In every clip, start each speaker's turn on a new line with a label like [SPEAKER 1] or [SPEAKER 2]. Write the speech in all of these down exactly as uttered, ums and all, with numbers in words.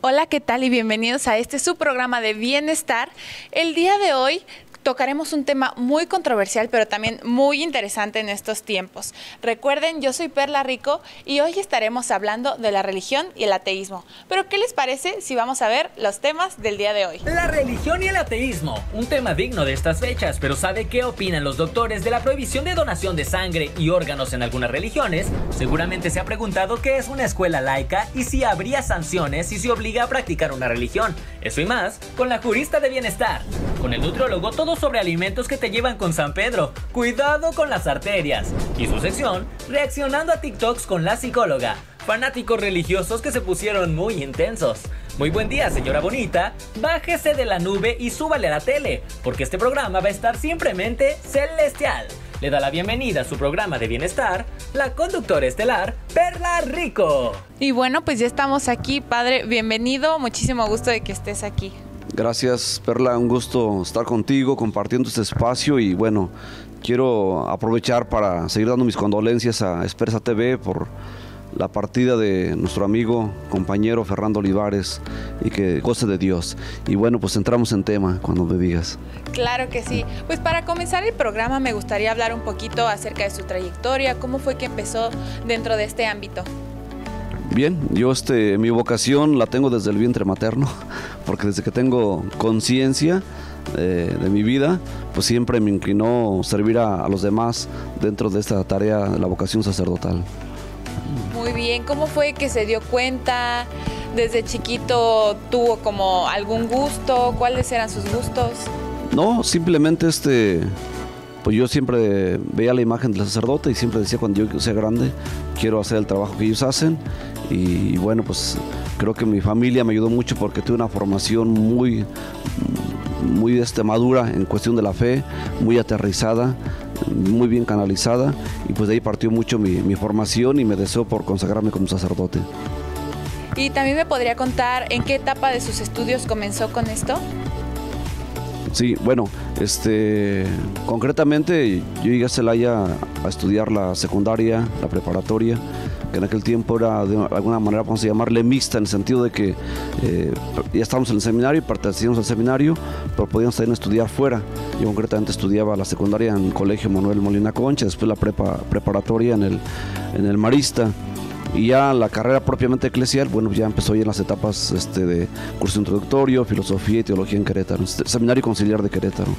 [SPEAKER 1] Hola, ¿qué tal? Y bienvenidos a este su programa de bienestar. El día de hoy tocaremos un tema muy controversial, pero también muy interesante en estos tiempos. Recuerden, yo soy Perla Rico y hoy estaremos hablando de la religión y el ateísmo. Pero, ¿qué les parece si vamos a ver los temas del día de hoy?
[SPEAKER 2] La religión y el ateísmo, un tema digno de estas fechas, pero ¿sabe qué opinan los doctores de la prohibición de donación de sangre y órganos en algunas religiones? Seguramente se ha preguntado qué es una escuela laica y si habría sanciones si se obliga a practicar una religión. Eso y más, con la jurista de bienestar. Con el nutriólogo, todo sobre alimentos que te llevan con San Pedro. Cuidado con las arterias. Y su sección, reaccionando a TikToks con la psicóloga. Fanáticos religiosos que se pusieron muy intensos. Muy buen día, señora bonita. Bájese de la nube y súbale a la tele, porque este programa va a estar simplemente celestial. Le da la bienvenida a su programa de bienestar, la conductora estelar, Perla Rico.
[SPEAKER 1] Y bueno, pues ya estamos aquí, padre. Bienvenido, muchísimo gusto de que estés aquí.
[SPEAKER 3] Gracias, Perla, un gusto estar contigo, compartiendo este espacio y bueno, quiero aprovechar para seguir dando mis condolencias a Expresa T V por la partida de nuestro amigo, compañero Fernando Olivares y que goce de Dios. Y bueno, pues entramos en tema cuando me digas.
[SPEAKER 1] Claro que sí. Pues para comenzar el programa me gustaría hablar un poquito acerca de su trayectoria, cómo fue que empezó dentro de este ámbito.
[SPEAKER 3] Bien, yo este, mi vocación la tengo desde el vientre materno, porque desde que tengo conciencia eh, de mi vida, pues siempre me inclinó servir a, a los demás dentro de esta tarea de la vocación sacerdotal.
[SPEAKER 1] Muy bien, ¿cómo fue que se dio cuenta? ¿Desde chiquito tuvo como algún gusto? ¿Cuáles eran sus gustos?
[SPEAKER 3] No, simplemente este... Pues yo siempre veía la imagen del sacerdote y siempre decía, cuando yo sea grande quiero hacer el trabajo que ellos hacen. Y bueno, pues creo que mi familia me ayudó mucho porque tuve una formación muy, muy este, madura en cuestión de la fe, muy aterrizada, muy bien canalizada, y pues de ahí partió mucho mi, mi formación y me deseo por consagrarme como sacerdote.
[SPEAKER 1] ¿Y también me podría contar en qué etapa de sus estudios comenzó con esto?
[SPEAKER 3] Sí, bueno, este, concretamente yo llegué a Celaya a estudiar la secundaria, la preparatoria, que en aquel tiempo era de alguna manera, vamos a llamarle mixta, en el sentido de que eh, ya estábamos en el seminario y pertenecíamos al seminario, pero podíamos también estudiar fuera. Yo concretamente estudiaba la secundaria en el Colegio Manuel Molina Concha, después la prepa, preparatoria en el, en el Marista. Y ya la carrera propiamente eclesial, bueno, ya empezó ya en las etapas este, de curso introductorio, filosofía y teología en Querétaro, Seminario Conciliar de Querétaro.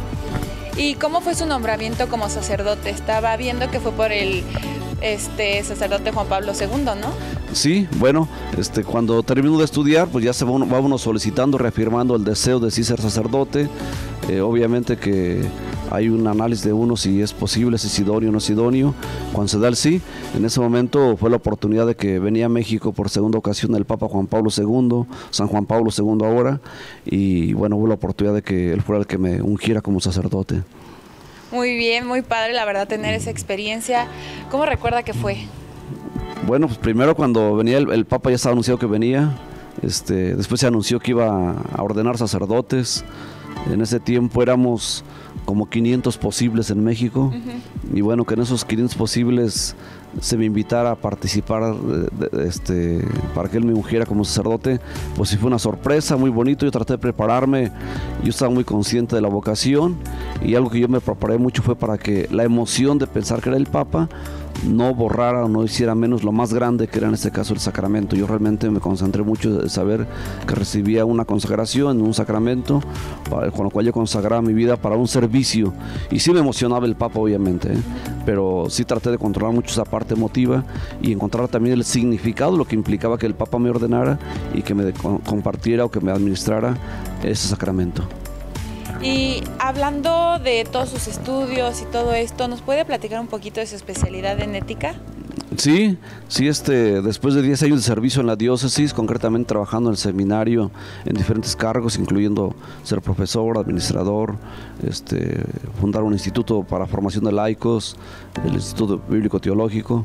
[SPEAKER 1] ¿Y cómo fue su nombramiento como sacerdote? Estaba viendo que fue por el este, sacerdote Juan Pablo segundo, ¿no? Sí,
[SPEAKER 3] bueno, este, cuando termino de estudiar, pues ya se va uno, va uno solicitando, reafirmando el deseo de sí ser sacerdote. Eh, obviamente que hay un análisis de uno si es posible, si es idóneo o no es idóneo. Cuando se da el sí, en ese momento fue la oportunidad de que venía a México por segunda ocasión el Papa Juan Pablo segundo, San Juan Pablo segundo ahora, y bueno, hubo la oportunidad de que él fuera el que me ungiera como sacerdote.
[SPEAKER 1] Muy bien, muy padre la verdad tener esa experiencia. ¿Cómo recuerda que fue?
[SPEAKER 3] Bueno, pues primero cuando venía el, el Papa ya estaba anunciado que venía, este, después se anunció que iba a ordenar sacerdotes. En ese tiempo éramos como quinientos posibles en México. Uh-huh. Y bueno, que en esos quinientos posibles se me invitara a participar de, de, este, para que él me ungiera como sacerdote, pues sí fue una sorpresa, muy bonito. Yo traté de prepararme, yo estaba muy consciente de la vocación y algo que yo me preparé mucho fue para que la emoción de pensar que era el Papa no borrara o no hiciera menos lo más grande que era en este caso el sacramento. Yo realmente me concentré mucho de saber que recibía una consagración, un sacramento, para, con lo cual yo consagraba mi vida para un servicio. Y sí me emocionaba el Papa, obviamente, ¿eh? Pero sí traté de controlar mucho esa parte emotiva y encontrar también el significado, lo que implicaba que el Papa me ordenara y que me compartiera o que me administrara ese sacramento.
[SPEAKER 1] Y hablando de todos sus estudios y todo esto, ¿nos puede platicar un poquito de su especialidad en ética?
[SPEAKER 3] Sí, sí, este, después de diez años de servicio en la diócesis, concretamente trabajando en el seminario en diferentes cargos, incluyendo ser profesor, administrador, este, fundar un instituto para formación de laicos, el Instituto Bíblico Teológico.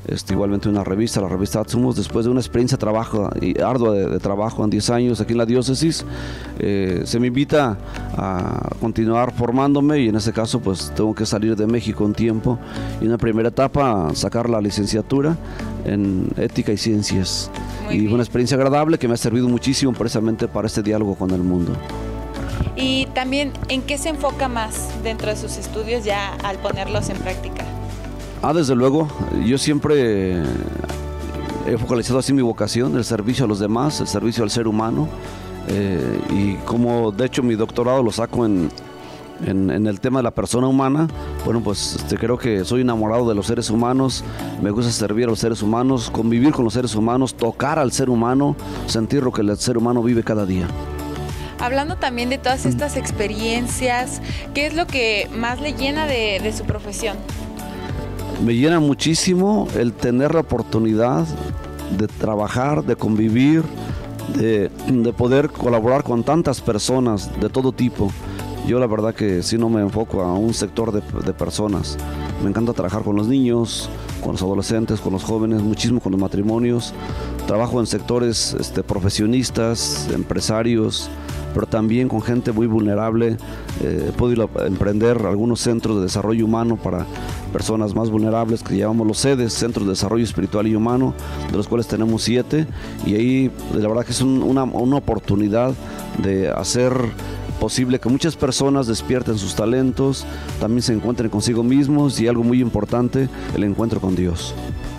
[SPEAKER 3] este, igualmente una revista, la revista Atsumos. Después de una experiencia de trabajo, y ardua de, de trabajo en diez años aquí en la diócesis, eh, se me invita a continuar formándome, y en ese caso pues tengo que salir de México un tiempo, y en la primera etapa sacar la licenciatura en ética y ciencias. Muy y bien. Una experiencia agradable que me ha servido muchísimo precisamente para este diálogo con el mundo.
[SPEAKER 1] Y también, ¿en qué se enfoca más dentro de sus estudios ya al ponerlos en práctica?
[SPEAKER 3] Ah, desde luego, yo siempre he focalizado así mi vocación, el servicio a los demás, el servicio al ser humano, eh, y como de hecho mi doctorado lo saco en, en, en el tema de la persona humana, bueno, pues este, creo que soy enamorado de los seres humanos, me gusta servir a los seres humanos, convivir con los seres humanos, tocar al ser humano, sentir lo que el ser humano vive cada día.
[SPEAKER 1] Hablando también de todas estas experiencias, ¿qué es lo que más le llena de, de su profesión?
[SPEAKER 3] Me llena muchísimo el tener la oportunidad de trabajar, de convivir, de, de poder colaborar con tantas personas de todo tipo. Yo la verdad que sí no me enfoco a un sector de, de personas. Me encanta trabajar con los niños, con los adolescentes, con los jóvenes, muchísimo con los matrimonios. Trabajo en sectores este, profesionistas, empresarios, pero también con gente muy vulnerable. Eh, he podido emprender algunos centros de desarrollo humano para personas más vulnerables que llamamos los sedes, Centros de Desarrollo Espiritual y Humano, de los cuales tenemos siete, y ahí la verdad que es un, una, una oportunidad de hacer posible que muchas personas despierten sus talentos, también se encuentren consigo mismos, y algo muy importante, el encuentro con Dios.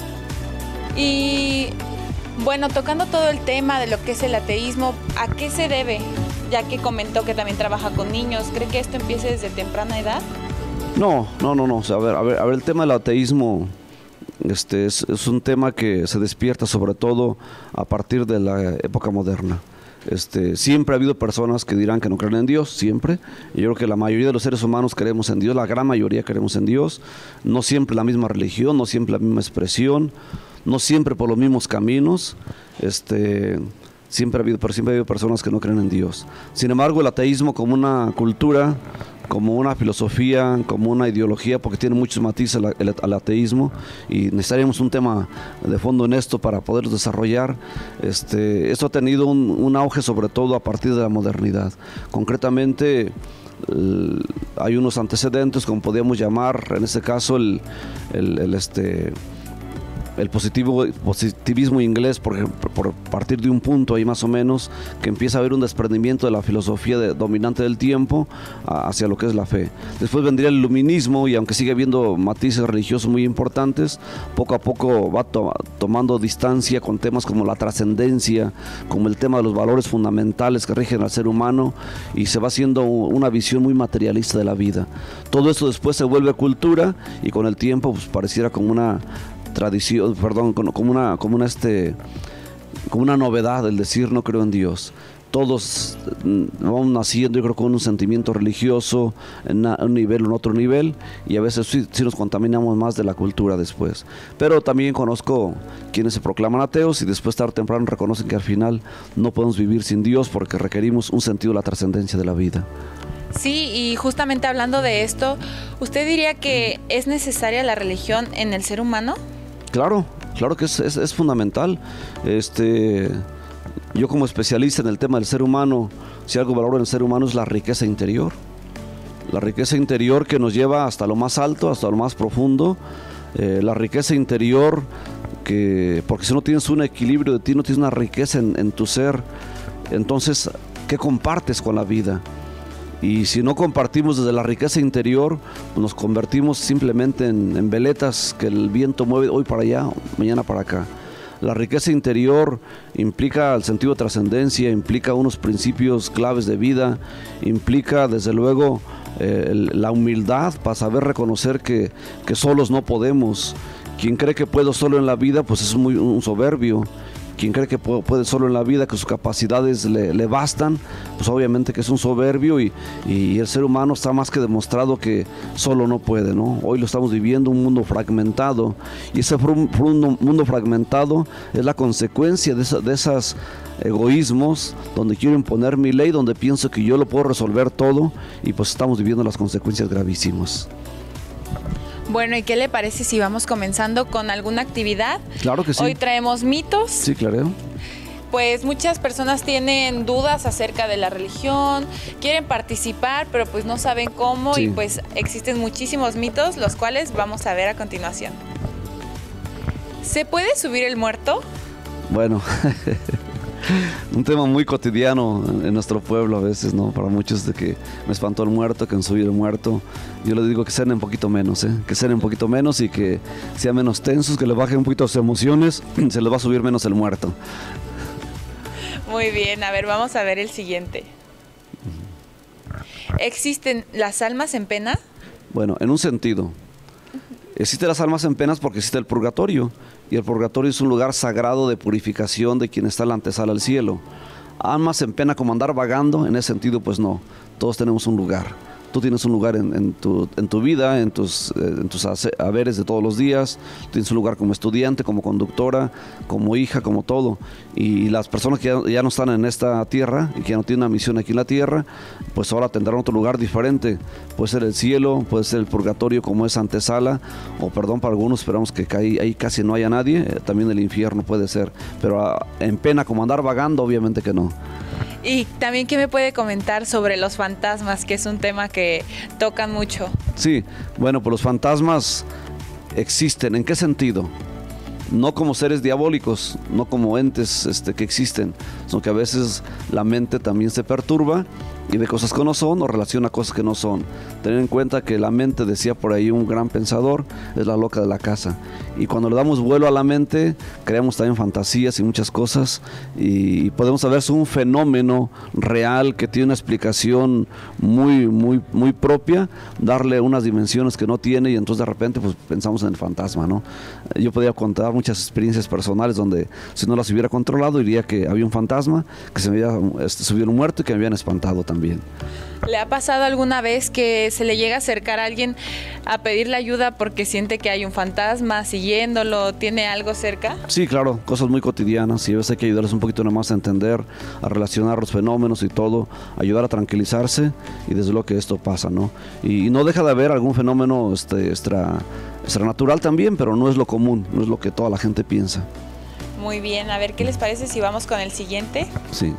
[SPEAKER 1] Y bueno, tocando todo el tema de lo que es el ateísmo, ¿a qué se debe? Ya que comentó que también trabaja con niños, ¿cree que esto empiece desde temprana edad?
[SPEAKER 3] No, no, no, no. O sea, a ver, a ver, a ver, el tema del ateísmo este, es, es un tema que se despierta sobre todo a partir de la época moderna. Este, siempre ha habido personas que dirán que no creen en Dios, siempre. Y yo creo que la mayoría de los seres humanos creemos en Dios, la gran mayoría creemos en Dios. No siempre la misma religión, no siempre la misma expresión, no siempre por los mismos caminos. Este... Siempre ha habido, pero siempre ha habido personas que no creen en Dios. Sin embargo, el ateísmo como una cultura, como una filosofía, como una ideología, porque tiene muchos matices el, el, el ateísmo, y necesitaríamos un tema de fondo en esto para poder desarrollar. Este, esto ha tenido un, un auge sobre todo a partir de la modernidad. Concretamente, el, hay unos antecedentes, como podríamos llamar, en este caso, el, el, el este... el positivo, positivismo inglés, por, por partir de un punto ahí más o menos, que empieza a haber un desprendimiento de la filosofía de, dominante del tiempo a, hacia lo que es la fe. Después vendría el iluminismo, y aunque sigue habiendo matices religiosos muy importantes, poco a poco va to, tomando distancia con temas como la trascendencia, como el tema de los valores fundamentales que rigen al ser humano, y se va haciendo una visión muy materialista de la vida. Todo esto después se vuelve cultura, y con el tiempo pues, pareciera como una tradición, perdón, como una, como una, este, como una novedad el decir no creo en Dios. Todos vamos naciendo, yo creo, con un sentimiento religioso en un nivel o en otro nivel, y a veces sí, sí nos contaminamos más de la cultura después. Pero también conozco quienes se proclaman ateos y después tarde o temprano reconocen que al final no podemos vivir sin Dios porque requerimos un sentido de la trascendencia de la vida.
[SPEAKER 1] Sí, y justamente hablando de esto, ¿usted diría que es necesaria la religión en el ser humano?
[SPEAKER 3] Claro, claro que es, es, es fundamental. Este, yo como especialista en el tema del ser humano, si algo valoro en el ser humano es la riqueza interior. La riqueza interior que nos lleva hasta lo más alto, hasta lo más profundo. Eh, la riqueza interior que, porque si no tienes un equilibrio de ti, no tienes una riqueza en, en tu ser, entonces, ¿qué compartes con la vida? Y si no compartimos desde la riqueza interior, pues nos convertimos simplemente en, en veletas que el viento mueve hoy para allá, mañana para acá. La riqueza interior implica el sentido de trascendencia, implica unos principios claves de vida, implica desde luego eh, el, la humildad para saber reconocer que, que solos no podemos. Quien cree que puede solo en la vida, pues es muy un soberbio. Quien cree que puede solo en la vida, que sus capacidades le, le bastan, pues obviamente que es un soberbio, y, y el ser humano está más que demostrado que solo no puede, ¿no? Hoy lo estamos viviendo, un mundo fragmentado, y ese mundo fragmentado es la consecuencia de, esa, de esos egoísmos, donde quiero imponer mi ley, donde pienso que yo lo puedo resolver todo, y pues estamos viviendo las consecuencias gravísimas.
[SPEAKER 1] Bueno, ¿y qué le parece si vamos comenzando con alguna actividad?
[SPEAKER 3] Claro que sí.
[SPEAKER 1] Hoy traemos mitos.
[SPEAKER 3] Sí, claro.
[SPEAKER 1] Pues muchas personas tienen dudas acerca de la religión, quieren participar, pero pues no saben cómo, sí. Y pues existen muchísimos mitos, los cuales vamos a ver a continuación. ¿Se puede subir el muerto?
[SPEAKER 3] Bueno, un tema muy cotidiano en nuestro pueblo a veces, ¿no? Para muchos de que me espantó el muerto, que en subir el muerto. Yo les digo que sean un poquito menos, ¿eh? Que sean un poquito menos y que sean menos tensos, que les bajen un poquito sus emociones, se les va a subir menos el muerto.
[SPEAKER 1] Muy bien, a ver, vamos a ver el siguiente. ¿Existen las almas en pena?
[SPEAKER 3] Bueno, en un sentido. Existen las almas en penas porque existe el purgatorio. Y el purgatorio es un lugar sagrado de purificación de quien está en la antesala al cielo. Almas en pena como andar vagando, en ese sentido pues no. Todos tenemos un lugar. Tú tienes un lugar en, en, tu, en tu vida, en tus, en tus haberes de todos los días. Tienes un lugar como estudiante, como conductora, como hija, como todo. Y las personas que ya, ya no están en esta tierra y que ya no tienen una misión aquí en la tierra, pues ahora tendrán otro lugar diferente. Puede ser el cielo, puede ser el purgatorio como es antesala, o perdón para algunos, esperamos que ahí, ahí casi no haya nadie. Eh, también el infierno puede ser. Pero ah, en pena como andar vagando, obviamente que no.
[SPEAKER 1] Y también, ¿qué me puede comentar sobre los fantasmas, que es un tema que tocan mucho?
[SPEAKER 3] Sí, bueno, pues los fantasmas existen. ¿En qué sentido? No como seres diabólicos, no como entes este, que existen, sino que a veces la mente también se perturba y ve cosas que no son o relaciona cosas que no son. Tener en cuenta que la mente, decía por ahí un gran pensador, es la loca de la casa. Y cuando le damos vuelo a la mente, creamos también fantasías y muchas cosas, y podemos saber si es un fenómeno real que tiene una explicación muy, muy, muy propia, darle unas dimensiones que no tiene, y entonces de repente pues pensamos en el fantasma, ¿no? Yo podría contar muchas experiencias personales donde si no las hubiera controlado diría que había un fantasma, que se me había este, subido un muerto y que me habían espantado también.
[SPEAKER 1] ¿Le ha pasado alguna vez que se le llega a acercar a alguien a pedirle ayuda porque siente que hay un fantasma siguiéndolo, tiene algo cerca?
[SPEAKER 3] Sí, claro, cosas muy cotidianas, y a veces hay que ayudarles un poquito nada más a entender, a relacionar los fenómenos y todo, ayudar a tranquilizarse, y desde luego que esto pasa, ¿no? Y, y no deja de haber algún fenómeno este, extra, extranatural también, pero no es lo común, no es lo que toda la gente piensa.
[SPEAKER 1] Muy bien, a ver, ¿qué les parece si vamos con el siguiente?
[SPEAKER 3] Sí.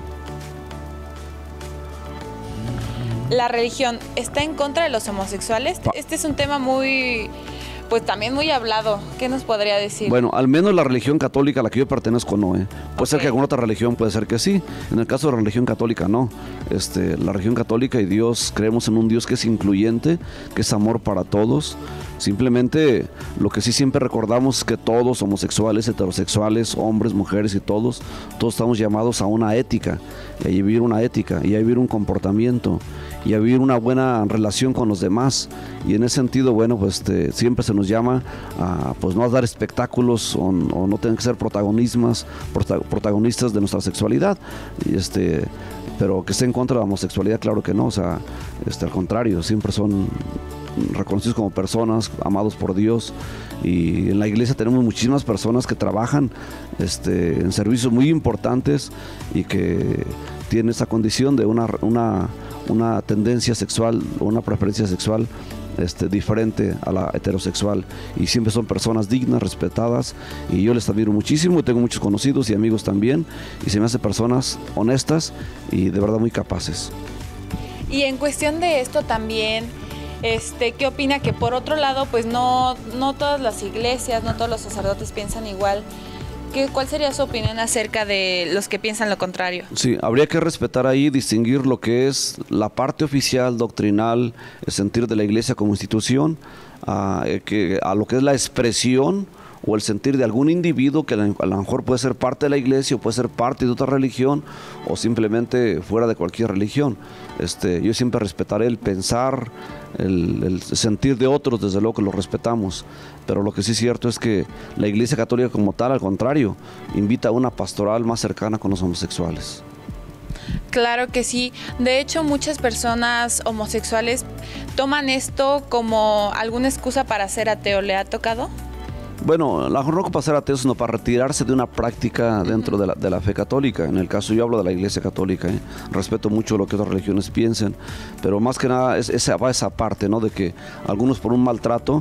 [SPEAKER 1] ¿La religión está en contra de los homosexuales? Este es un tema muy, pues también muy hablado. ¿Qué nos podría decir?
[SPEAKER 3] Bueno, al menos la religión católica a la que yo pertenezco no, ¿eh? Puede okay. ser que alguna otra religión puede ser que sí. En el caso de la religión católica no. Este, la religión católica y Dios, creemos en un Dios que es incluyente, que es amor para todos. Simplemente lo que sí siempre recordamos es que todos, homosexuales, heterosexuales, hombres, mujeres y todos, todos estamos llamados a una ética, y a vivir una ética, y a vivir un comportamiento, y a vivir una buena relación con los demás. Y en ese sentido, bueno, pues este, siempre se nos llama a pues no a dar espectáculos o, o no tener que ser protagonistas, protagonistas de nuestra sexualidad. Y este, pero que esté en contra de la homosexualidad, claro que no, o sea, este, al contrario, siempre son reconocidos como personas, amados por Dios. Y en la iglesia tenemos muchísimas personas que trabajan este, en servicios muy importantes y que tienen esa condición de una, una, una tendencia sexual o una preferencia sexual este, diferente a la heterosexual, y siempre son personas dignas, respetadas, y yo les admiro muchísimo, y tengo muchos conocidos y amigos también, y se me hacen personas honestas y de verdad muy capaces.
[SPEAKER 1] Y en cuestión de esto también, Este, ¿qué opina? Que por otro lado, pues no, no todas las iglesias, no todos los sacerdotes piensan igual. ¿Qué, ¿Cuál sería su opinión acerca de los que piensan lo contrario?
[SPEAKER 3] Sí, habría que respetar ahí, distinguir lo que es la parte oficial, doctrinal, el sentir de la iglesia como institución, a, que, a lo que es la expresión o el sentir de algún individuo que a lo mejor puede ser parte de la iglesia o puede ser parte de otra religión o simplemente fuera de cualquier religión. Este, yo siempre respetaré el pensar, el, el sentir de otros, desde luego que lo respetamos, pero lo que sí es cierto es que la iglesia católica como tal, al contrario, invita a una pastoral más cercana con los homosexuales.
[SPEAKER 1] Claro que sí. De hecho, muchas personas homosexuales toman esto como alguna excusa para ser ateo. ¿Le ha tocado?
[SPEAKER 3] Bueno, la no para ser ateo, sino para retirarse de una práctica dentro de la, de la fe católica. En el caso, yo hablo de la iglesia católica, ¿eh? Respeto mucho lo que otras religiones piensen, pero más que nada es, esa, va esa parte, ¿no? De que algunos por un maltrato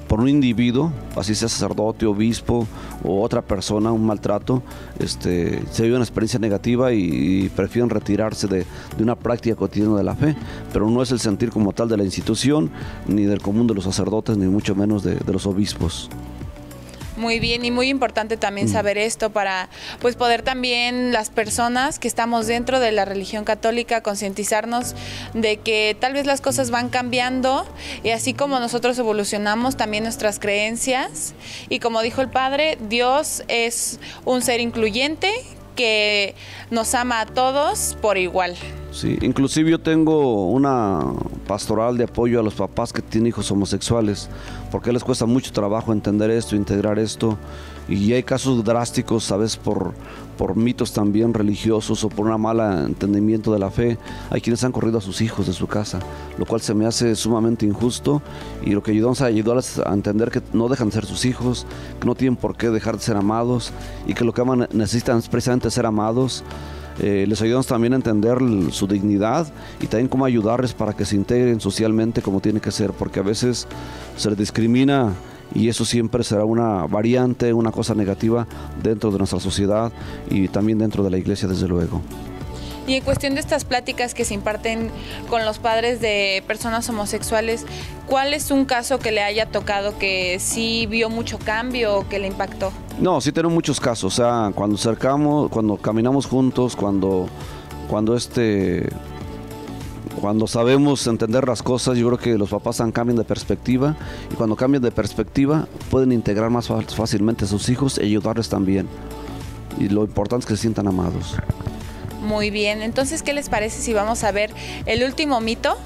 [SPEAKER 3] por un individuo, así sea sacerdote, obispo o otra persona, un maltrato, este, se vive una experiencia negativa y, y prefieren retirarse de, de una práctica cotidiana de la fe, pero no es el sentir como tal de la institución, ni del común de los sacerdotes, ni mucho menos de, de los obispos.
[SPEAKER 1] Muy bien, y muy importante también saber esto para pues poder también las personas que estamos dentro de la religión católica concientizarnos de que tal vez las cosas van cambiando y así como nosotros evolucionamos también nuestras creencias, y como dijo el Padre, Dios es un ser incluyente que nos ama a todos por igual.
[SPEAKER 3] Sí, inclusive yo tengo una pastoral de apoyo a los papás que tienen hijos homosexuales, porque les cuesta mucho trabajo entender esto, integrar esto, y hay casos drásticos, ¿sabes? Por, por mitos también religiosos o por un mal entendimiento de la fe. Hay quienes han corrido a sus hijos de su casa, lo cual se me hace sumamente injusto, y lo que ayudamos a ayudarles a entender que no dejan de ser sus hijos, que no tienen por qué dejar de ser amados, y que lo que aman necesitan es precisamente ser amados. Eh, les ayudamos también a entender su dignidad y también cómo ayudarles para que se integren socialmente como tiene que ser, porque a veces se les discrimina y eso siempre será una variante, una cosa negativa dentro de nuestra sociedad y también dentro de la iglesia, desde luego.
[SPEAKER 1] Y en cuestión de estas pláticas que se imparten con los padres de personas homosexuales, ¿cuál es un caso que le haya tocado que sí vio mucho cambio o que le impactó?
[SPEAKER 3] No, sí tenemos muchos casos, o sea, cuando acercamos, cuando caminamos juntos, cuando, cuando este... Cuando sabemos entender las cosas, yo creo que los papás cambian de perspectiva, y cuando cambian de perspectiva pueden integrar más fácilmente a sus hijos y ayudarles también. Y lo importante es que se sientan amados.
[SPEAKER 1] Muy bien, entonces, ¿qué les parece si vamos a ver el último mito?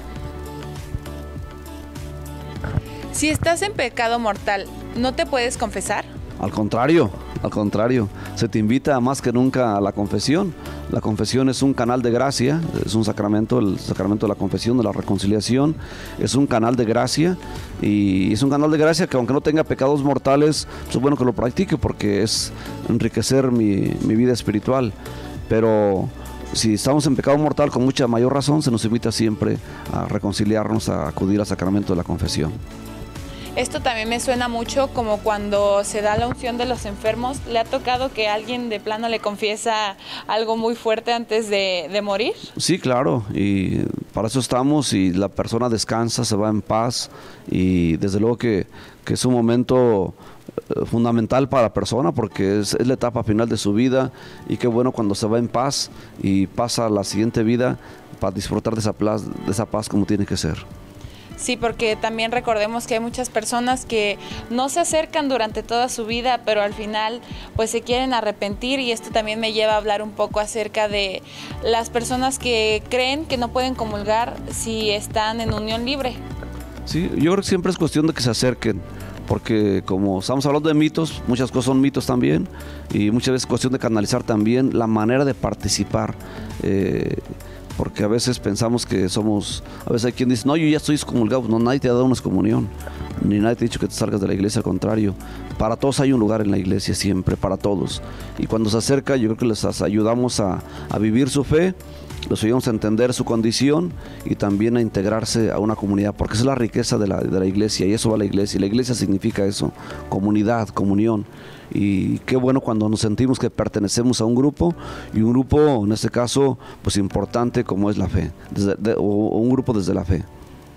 [SPEAKER 1] Si estás en pecado mortal, ¿no te puedes confesar?
[SPEAKER 3] Al contrario, al contrario, se te invita más que nunca a la confesión. La confesión es un canal de gracia, es un sacramento, el sacramento de la confesión, de la reconciliación, es un canal de gracia, y es un canal de gracia que aunque no tenga pecados mortales, pues es bueno que lo practique porque es enriquecer mi, mi vida espiritual. Pero si estamos en pecado mortal, con mucha mayor razón se nos invita siempre a reconciliarnos, a acudir al sacramento de la confesión.
[SPEAKER 1] Esto también me suena mucho como cuando se da la unción de los enfermos. ¿Le ha tocado que alguien de plano le confiesa algo muy fuerte antes de, de morir?
[SPEAKER 3] Sí, claro, y para eso estamos, y la persona descansa, se va en paz, y desde luego que, que es un momento fundamental para la persona porque es, es la etapa final de su vida, y qué bueno cuando se va en paz y pasa a la siguiente vida para disfrutar de esa paz, de esa paz como tiene que ser.
[SPEAKER 1] Sí, porque también recordemos que hay muchas personas que no se acercan durante toda su vida, pero al final pues se quieren arrepentir, y esto también me lleva a hablar un poco acerca de las personas que creen que no pueden comulgar si están en unión libre.
[SPEAKER 3] Sí, yo creo que siempre es cuestión de que se acerquen, porque como estamos hablando de mitos, muchas cosas son mitos también, y muchas veces es cuestión de canalizar también la manera de participar. Eh, porque a veces pensamos que somos, a veces hay quien dice, no, yo ya estoy excomulgado. No, nadie te ha dado una excomunión, ni nadie te ha dicho que te salgas de la iglesia, al contrario. Para todos hay un lugar en la iglesia, siempre, para todos. Y cuando se acerca, yo creo que les ayudamos a, a vivir su fe, les ayudamos a entender su condición y también a integrarse a una comunidad, porque esa es la riqueza de la, de la iglesia, y eso va a la iglesia. Y la iglesia significa eso, comunidad, comunión. Y qué bueno cuando nos sentimos que pertenecemos a un grupo, y un grupo, en este caso, pues importante como es la fe, desde, de, o, o un grupo desde la fe.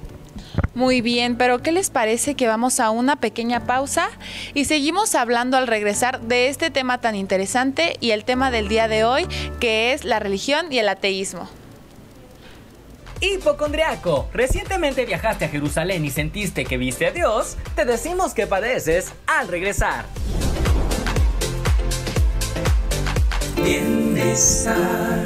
[SPEAKER 1] Muy bien, pero ¿qué les parece que vamos a una pequeña pausa y seguimos hablando al regresar de este tema tan interesante y el tema del día de hoy, que es la religión y el ateísmo?
[SPEAKER 2] Hipocondriaco, ¿recientemente viajaste a Jerusalén y sentiste que viste a Dios? Te decimos que padeces al regresar. Bienestar.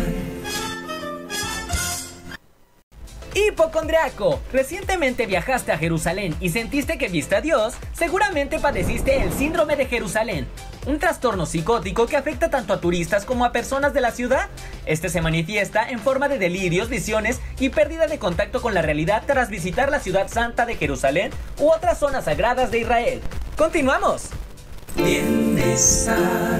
[SPEAKER 2] Hipocondriaco, ¿recientemente viajaste a Jerusalén y sentiste que viste a Dios? Seguramente padeciste el síndrome de Jerusalén, un trastorno psicótico que afecta tanto a turistas como a personas de la ciudad. Este se manifiesta en forma de delirios, visiones y pérdida de contacto con la realidad tras visitar la ciudad santa de Jerusalén u otras zonas sagradas de Israel. ¡Continuamos! Bienestar.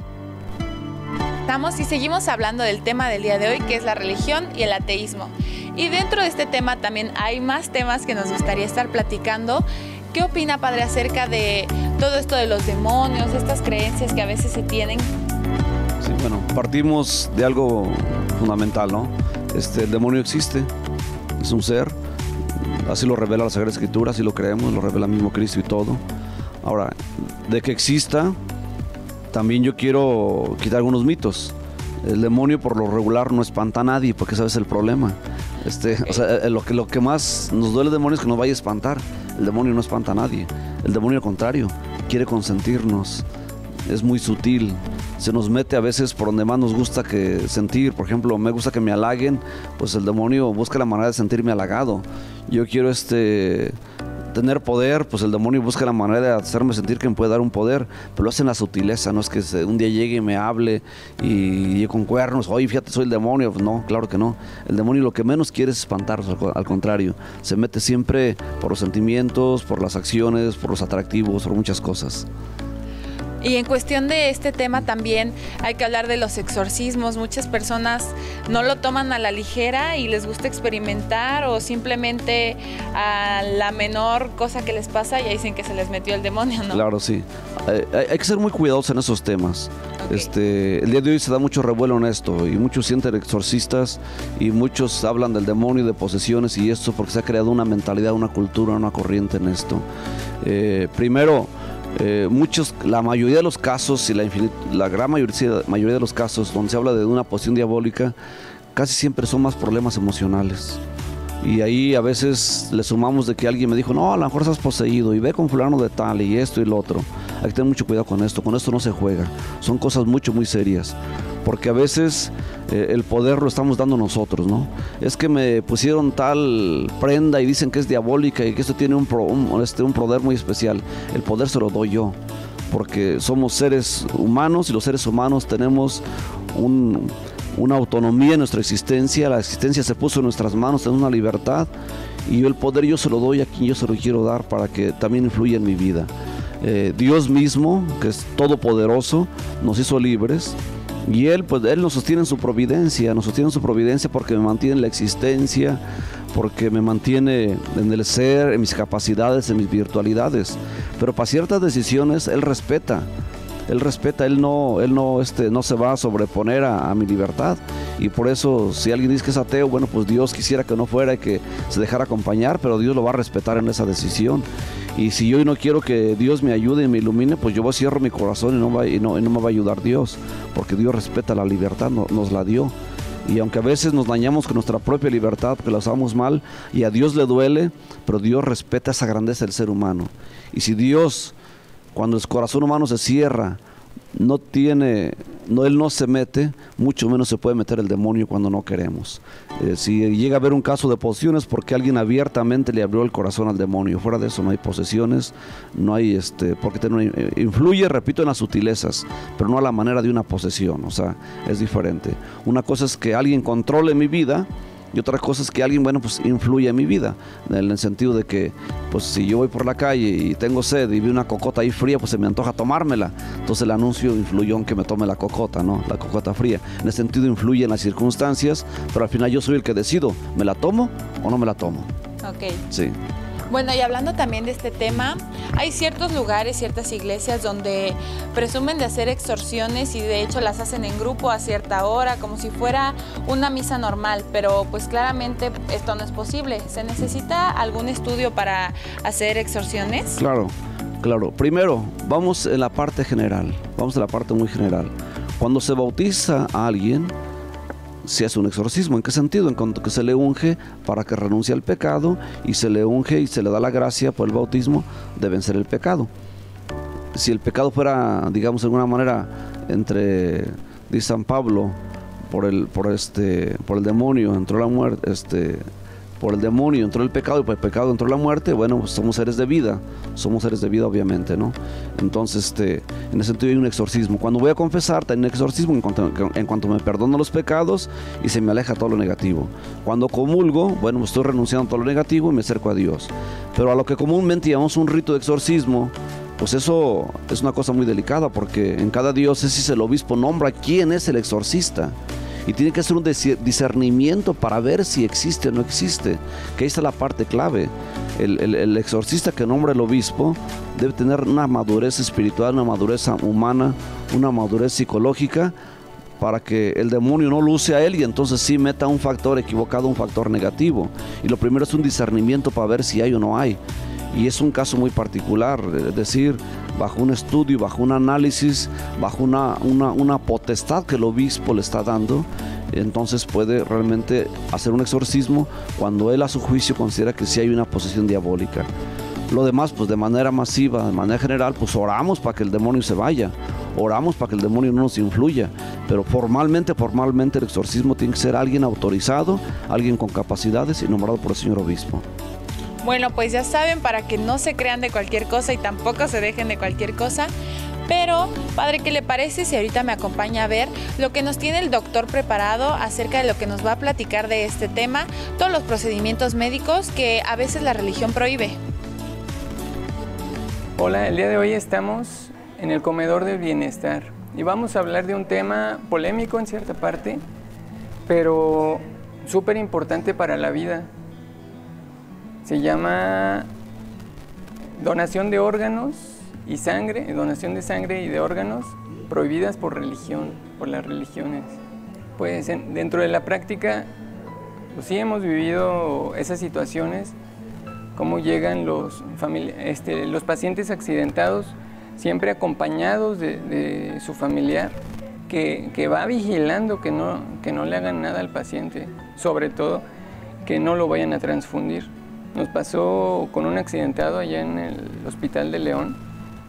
[SPEAKER 1] Estamos y seguimos hablando del tema del día de hoy, que es la religión y el ateísmo. Y dentro de este tema también hay más temas que nos gustaría estar platicando. ¿Qué opina, padre, acerca de todo esto de los demonios, estas creencias que a veces se tienen?
[SPEAKER 3] Sí, bueno, partimos de algo fundamental, ¿no? Este, el demonio existe, es un ser, así lo revela la Sagrada Escritura, así lo creemos, lo revela el mismo Cristo y todo. Ahora, de que exista, también yo quiero quitar algunos mitos. El demonio por lo regular no espanta a nadie, porque ese es el problema. Este, okay. O sea, lo que, lo que más nos duele el demonio es que nos vaya a espantar. El demonio no espanta a nadie. El demonio, al contrario, quiere consentirnos. Es muy sutil. Se nos mete a veces por donde más nos gusta que sentir. Por ejemplo, me gusta que me halaguen, pues el demonio busca la manera de sentirme halagado. Yo quiero este... tener poder, pues el demonio busca la manera de hacerme sentir que me puede dar un poder, pero lo hace en la sutileza, no es que un día llegue y me hable y, y con cuernos, oye, fíjate, soy el demonio. Pues no, claro que no. El demonio lo que menos quiere es espantarnos, al contrario, se mete siempre por los sentimientos, por las acciones, por los atractivos, por muchas cosas.
[SPEAKER 1] Y en cuestión de este tema también hay que hablar de los exorcismos. Muchas personas no lo toman a la ligera y les gusta experimentar, o simplemente a la menor cosa que les pasa ya dicen que se les metió el demonio, ¿no?
[SPEAKER 3] Claro, sí. Eh, hay, hay que ser muy cuidadosos en esos temas. Okay. Este, el día de hoy se da mucho revuelo en esto y muchos sienten exorcistas y muchos hablan del demonio, de posesiones y esto porque se ha creado una mentalidad, una cultura, una corriente en esto. Eh, primero, Eh, muchos, la mayoría de los casos y la, la gran mayoría, mayoría de los casos donde se habla de una posesión diabólica, casi siempre son más problemas emocionales. Y ahí a veces le sumamos de que alguien me dijo, no, a lo mejor estás poseído y ve con fulano de tal y esto y lo otro. Hay que tener mucho cuidado con esto, con esto no se juega. Son cosas mucho, muy serias. Porque a veces eh, el poder lo estamos dando nosotros, ¿no? Es que me pusieron tal prenda y dicen que es diabólica y que esto tiene un, pro, un, este, un poder muy especial. El poder se lo doy yo, porque somos seres humanos y los seres humanos tenemos un, una autonomía en nuestra existencia. La existencia se puso en nuestras manos, tenemos una libertad y el poder yo se lo doy a quien yo se lo quiero dar para que también influya en mi vida. Eh, Dios mismo, que es todopoderoso, nos hizo libres. Y Él, pues Él nos sostiene en su providencia, nos sostiene en su providencia porque me mantiene en la existencia, porque me mantiene en el ser, en mis capacidades, en mis virtualidades. Pero para ciertas decisiones Él respeta, Él respeta, Él no, él no, este, no se va a sobreponer a, a mi libertad. Y por eso, si alguien dice que es ateo, bueno, pues Dios quisiera que no fuera y que se dejara acompañar, pero Dios lo va a respetar en esa decisión. Y si yo no quiero que Dios me ayude y me ilumine, pues yo cierro mi corazón y no, va, y, no, y no me va a ayudar Dios, porque Dios respeta la libertad, no, nos la dio. Y aunque a veces nos dañamos con nuestra propia libertad, que la usamos mal, y a Dios le duele, pero Dios respeta esa grandeza del ser humano. Y si Dios, cuando el corazón humano se cierra, no tiene, no, Él no se mete, mucho menos se puede meter el demonio cuando no queremos. Eh, si llega a haber un caso de posesiones, porque alguien abiertamente le abrió el corazón al demonio. Fuera de eso no hay posesiones, no hay este, porque tiene, influye, repito, en las sutilezas, pero no a la manera de una posesión. O sea, es diferente. Una cosa es que alguien controle mi vida, y otra cosa es que alguien, bueno, pues influye en mi vida, en el sentido de que, pues si yo voy por la calle y tengo sed y vi una cocota ahí fría, pues se me antoja tomármela. Entonces el anuncio influyó en que me tome la cocota, ¿no? La cocota fría. En ese sentido influye en las circunstancias, pero al final yo soy el que decido, ¿me la tomo o no me la tomo?
[SPEAKER 1] Ok.
[SPEAKER 3] Sí.
[SPEAKER 1] Bueno, y hablando también de este tema, hay ciertos lugares, ciertas iglesias donde presumen de hacer exorciones y de hecho las hacen en grupo a cierta hora, como si fuera una misa normal, pero pues claramente esto no es posible. ¿Se necesita algún estudio para hacer exorciones?
[SPEAKER 3] Claro, claro. Primero, vamos en la parte general, vamos en la parte muy general. Cuando se bautiza a alguien, se hace un exorcismo. ¿En qué sentido? En cuanto que se le unge para que renuncie al pecado y se le unge y se le da la gracia por el bautismo de vencer el pecado. Si el pecado fuera, digamos, de alguna manera, entre, dice San Pablo, por el, por este, por el demonio entró la muerte, este, por el demonio entró el pecado y por el pecado entró la muerte, bueno, pues somos seres de vida, somos seres de vida obviamente, ¿no? Entonces, este, en ese sentido hay un exorcismo. Cuando voy a confesar, hay un exorcismo en cuanto, en cuanto me perdono los pecados y se me aleja todo lo negativo. Cuando comulgo, bueno, pues estoy renunciando a todo lo negativo y me acerco a Dios. Pero a lo que comúnmente llamamos un rito de exorcismo, pues eso es una cosa muy delicada, porque en cada diócesis el obispo nombra quién es el exorcista. y tiene que hacer un discernimiento para ver si existe o no existe, que ahí está la parte clave. El, el, el exorcista que nombra el obispo debe tener una madurez espiritual, una madurez humana, una madurez psicológica, para que el demonio no lo use a él y entonces sí meta un factor equivocado, un factor negativo. Y lo primero es un discernimiento para ver si hay o no hay. Y es un caso muy particular, es decir, bajo un estudio, bajo un análisis, bajo una, una, una potestad que el obispo le está dando, entonces puede realmente hacer un exorcismo cuando él a su juicio considera que sí hay una posesión diabólica. Lo demás, pues de manera masiva, de manera general, pues oramos para que el demonio se vaya, oramos para que el demonio no nos influya, pero formalmente, formalmente el exorcismo tiene que ser alguien autorizado, alguien con capacidades y nombrado por el señor obispo.
[SPEAKER 1] Bueno, pues ya saben, para que no se crean de cualquier cosa y tampoco se dejen de cualquier cosa. Pero, padre, ¿qué le parece si ahorita me acompaña a ver lo que nos tiene el doctor preparado acerca de lo que nos va a platicar de este tema, todos los procedimientos médicos que a veces la religión prohíbe?
[SPEAKER 4] Hola, el día de hoy estamos en el Comedor del Bienestar y vamos a hablar de un tema polémico en cierta parte, pero súper importante para la vida. Se llama donación de órganos y sangre, donación de sangre y de órganos prohibidas por religión, por las religiones. Pues en, dentro de la práctica, pues sí hemos vivido esas situaciones, cómo llegan los, este, los pacientes accidentados, siempre acompañados de, de su familiar, que, que va vigilando que no, que no le hagan nada al paciente, sobre todo que no lo vayan a transfundir. Nos pasó con un accidentado allá en el Hospital de León.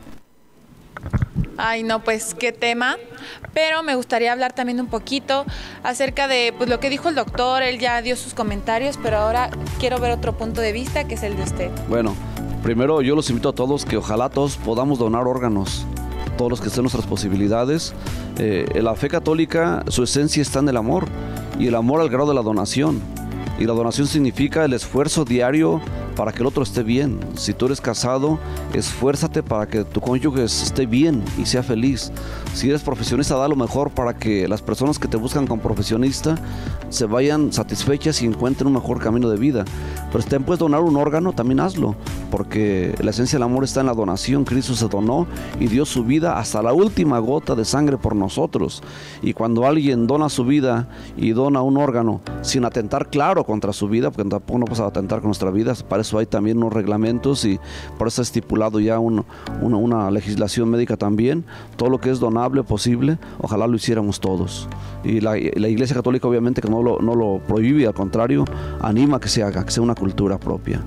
[SPEAKER 1] Ay, no, pues qué tema, pero me gustaría hablar también un poquito acerca de pues, lo que dijo el doctor. Él ya dio sus comentarios, pero ahora quiero ver otro punto de vista, que es el de usted.
[SPEAKER 3] Bueno, primero yo los invito a todos que ojalá todos podamos donar órganos, todos los que estén en nuestras posibilidades. Eh, la fe católica, su esencia está en el amor, y el amor al grado de la donación. Y la donación significa el esfuerzo diario para que el otro esté bien. Si tú eres casado, esfuérzate para que tu cónyuge esté bien y sea feliz. Si eres profesionista, da lo mejor para que las personas que te buscan como profesionista se vayan satisfechas y encuentren un mejor camino de vida. Pero si te puedes donar un órgano, también hazlo, porque la esencia del amor está en la donación. Cristo se donó y dio su vida hasta la última gota de sangre por nosotros. Y cuando alguien dona su vida y dona un órgano sin atentar, claro, contra su vida, porque tampoco no vas a atentar con nuestra vida, para eso hay también unos reglamentos y por eso ha estipulado ya un, una, una legislación médica también. Todo lo que es donable posible, ojalá lo hiciéramos todos. Y la, la Iglesia Católica obviamente que no lo, no lo prohíbe, al contrario, anima a que se haga, que sea una cultura propia.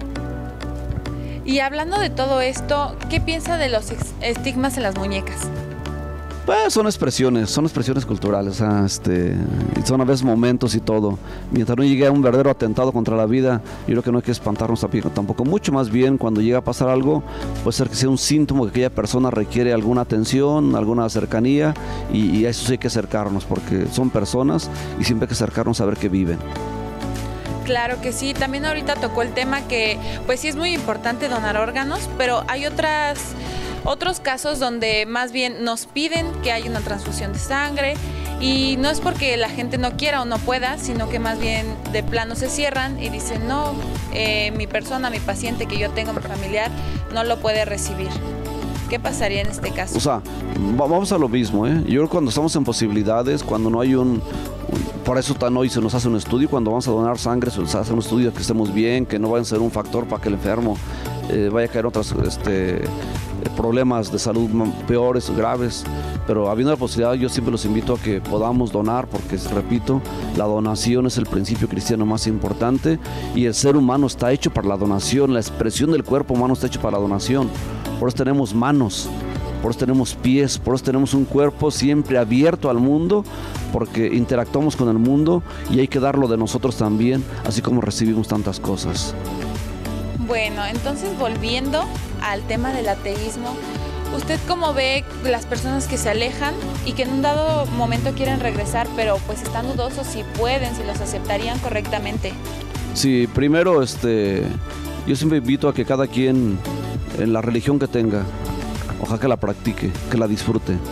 [SPEAKER 1] Y hablando de todo esto, ¿qué piensa de los estigmas en las muñecas?
[SPEAKER 3] Pues son expresiones, son expresiones culturales, o sea, este, son a veces momentos y todo. Mientras no llegue a un verdadero atentado contra la vida, yo creo que no hay que espantarnos tampoco mucho. Más bien, cuando llega a pasar algo, puede ser que sea un síntoma que aquella persona requiere alguna atención, alguna cercanía, y, y a eso sí hay que acercarnos, porque son personas y siempre hay que acercarnos a ver qué viven.
[SPEAKER 1] Claro que sí, también ahorita tocó el tema que pues sí es muy importante donar órganos, pero hay otras... Otros casos donde más bien nos piden que haya una transfusión de sangre y no es porque la gente no quiera o no pueda, sino que más bien de plano se cierran y dicen no, eh, mi persona, mi paciente que yo tengo, mi familiar, no lo puede recibir. ¿Qué pasaría en este caso?
[SPEAKER 3] O sea, vamos a lo mismo, ¿eh? Yo creo que cuando estamos en posibilidades, cuando no hay un... un por eso tan hoy se nos hace un estudio, cuando vamos a donar sangre se nos hace un estudio que estemos bien, que no vayan a ser un factor para que el enfermo eh, vaya a caer en otros este, problemas de salud peores, graves. Pero habiendo la posibilidad, yo siempre los invito a que podamos donar, porque, repito, la donación es el principio cristiano más importante y el ser humano está hecho para la donación, la expresión del cuerpo humano está hecho para la donación. Por eso tenemos manos, por eso tenemos pies, por eso tenemos un cuerpo siempre abierto al mundo, porque interactuamos con el mundo y hay que darlo de nosotros también, así como recibimos tantas cosas.
[SPEAKER 1] Bueno, entonces volviendo al tema del ateísmo, ¿usted cómo ve las personas que se alejan y que en un dado momento quieren regresar, pero pues están dudosos si pueden, si los aceptarían correctamente?
[SPEAKER 3] Sí, primero, este, yo siempre invito a que cada quien, en la religión que tenga, ojalá que la practique, que la disfrute.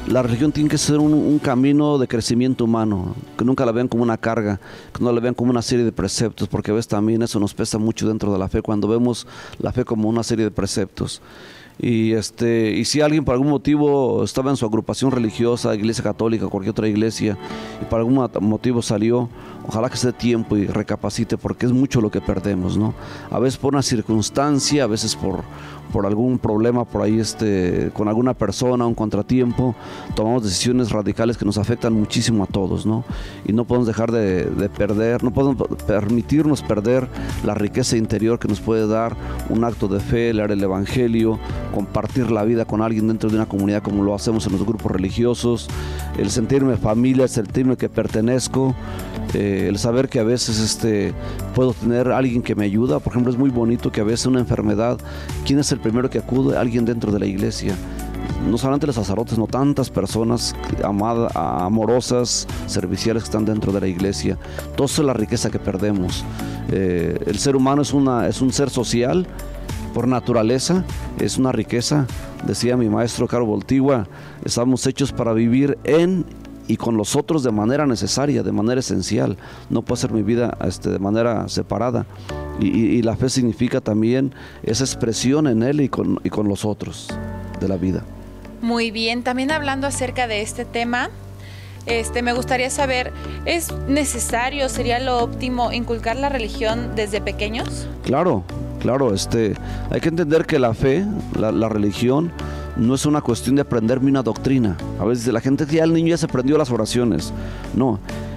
[SPEAKER 3] la religión tiene que ser un, un camino de crecimiento humano, que nunca la vean como una carga, que no la vean como una serie de preceptos, porque a veces también eso nos pesa mucho dentro de la fe, cuando vemos la fe como una serie de preceptos. Y, este, y si alguien por algún motivo estaba en su agrupación religiosa, iglesia católica, cualquier otra iglesia, y por algún motivo salió, ojalá que se dé tiempo y recapacite, porque es mucho lo que perdemos, ¿no? A veces por una circunstancia, a veces por, por algún problema por ahí este, con alguna persona, un contratiempo, tomamos decisiones radicales que nos afectan muchísimo a todos, ¿no? Y no podemos dejar de, de perder, no podemos permitirnos perder la riqueza interior que nos puede dar un acto de fe, leer el evangelio, compartir la vida con alguien dentro de una comunidad como lo hacemos en los grupos religiosos, el sentirme familia, el sentirme que pertenezco, eh, el saber que a veces este, puedo tener alguien que me ayuda. Por ejemplo, es muy bonito que a veces una enfermedad, ¿quién es el primero que acude? Alguien dentro de la iglesia. No solamente los sacerdotes, no, tantas personas amadas, amorosas, serviciales que están dentro de la iglesia. Todo eso es la riqueza que perdemos. Eh, el ser humano es, una, es un ser social por naturaleza, es una riqueza. Decía mi maestro Caro Voltigua, estamos hechos para vivir en y con los otros de manera necesaria, de manera esencial. No puedo hacer mi vida este, de manera separada. Y, y, y la fe significa también esa expresión en él y con, y con los otros de la vida.
[SPEAKER 1] Muy bien, también hablando acerca de este tema, este, me gustaría saber, ¿es necesario, sería lo óptimo inculcar la religión desde pequeños?
[SPEAKER 3] Claro, claro, este, hay que entender que la fe, la, la religión, no es una cuestión de aprenderme una doctrina. A veces la gente que ya el niño ya se aprendió las oraciones. No,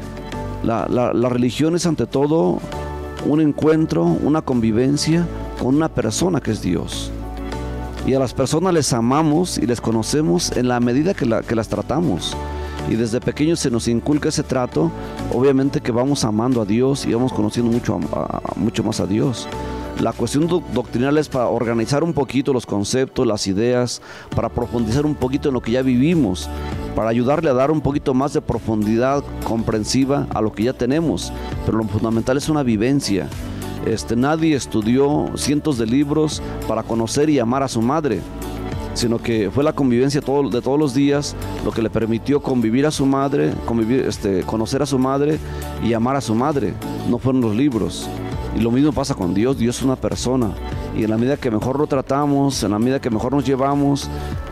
[SPEAKER 3] la, la, la religión es ante todo un encuentro, una convivencia con una persona que es Dios. Y a las personas les amamos y les conocemos en la medida que, la, que las tratamos. Y desde pequeños se nos inculca ese trato, obviamente que vamos amando a Dios y vamos conociendo mucho, a, a, mucho más a Dios. La cuestión do doctrinal es para organizar un poquito los conceptos, las ideas, para profundizar un poquito en lo que ya vivimos, para ayudarle a dar un poquito más de profundidad comprensiva a lo que ya tenemos. Pero lo fundamental es una vivencia. Este, nadie estudió cientos de libros para conocer y amar a su madre, sino que fue la convivencia todo, de todos los días lo que le permitió convivir a su madre, convivir, este, conocer a su madre y amar a su madre. No fueron los libros. Y lo mismo pasa con Dios. Dios es una persona, y en la medida que mejor lo tratamos, en la medida que mejor nos llevamos,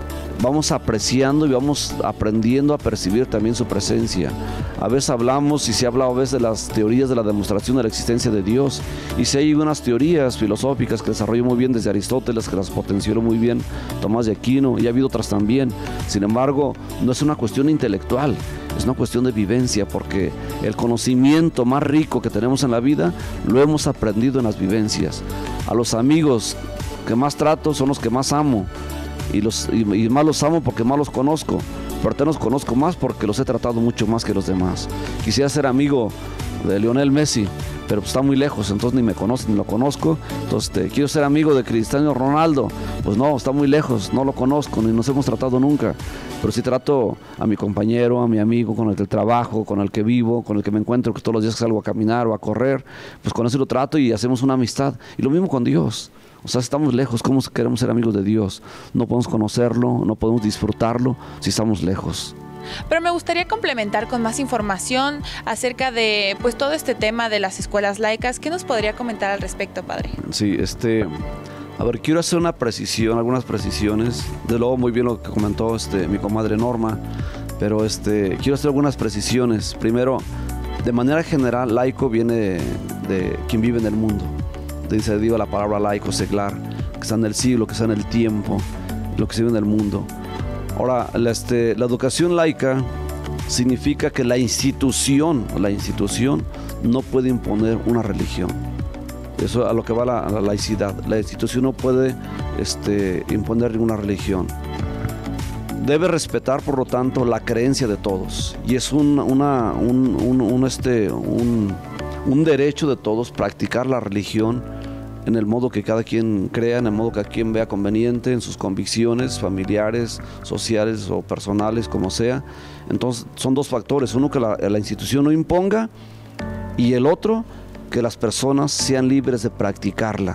[SPEAKER 3] vamos apreciando y vamos aprendiendo a percibir también su presencia. A veces hablamos, y se ha hablado a veces de las teorías de la demostración de la existencia de Dios, y si hay unas teorías filosóficas que desarrolló muy bien desde Aristóteles, que las potenció muy bien Tomás de Aquino, y ha habido otras también. Sin embargo, no es una cuestión intelectual, es una cuestión de vivencia, porque el conocimiento más rico que tenemos en la vida lo hemos aprendido en las vivencias. A los amigos que más trato son los que más amo, y, los, y, y más los amo porque más los conozco, pero te los conozco más porque los he tratado mucho más que los demás. Quisiera ser amigo de Lionel Messi, pero pues está muy lejos, entonces ni me conoce ni lo conozco. Entonces te, quiero ser amigo de Cristiano Ronaldo, pues no, está muy lejos, no lo conozco ni nos hemos tratado nunca. Pero sí trato a mi compañero, a mi amigo con el que trabajo, con el que vivo, con el que me encuentro, que todos los días salgo a caminar o a correr, pues con eso lo trato y hacemos una amistad. Y lo mismo con Dios. O sea, estamos lejos, ¿cómo queremos ser amigos de Dios? No podemos conocerlo, no podemos disfrutarlo si estamos lejos.
[SPEAKER 1] Pero me gustaría complementar con más información acerca de pues todo este tema de las escuelas laicas. ¿Qué nos podría comentar al respecto, padre?
[SPEAKER 3] Sí, este... A ver, quiero hacer una precisión, algunas precisiones. De luego, muy bien lo que comentó este, mi comadre Norma, pero este, quiero hacer algunas precisiones. Primero, de manera general, laico viene de, de quien vive en el mundo. Dice Dios la palabra laico, seglar, que está en el siglo, que está en el tiempo, lo que se vive en el mundo. Ahora, la, este, la educación laica significa que la institución, la institución no puede imponer una religión. Eso a lo que va la, la laicidad. La institución no puede este, imponer ninguna religión. Debe respetar, por lo tanto, la creencia de todos. Y es un, una, un, un, un, este, un, un derecho de todos practicar la religión en el modo que cada quien crea, en el modo que cada quien vea conveniente, en sus convicciones familiares, sociales o personales, como sea. Entonces, son dos factores. Uno, que la, la institución no imponga, y el otro, que las personas sean libres de practicarla.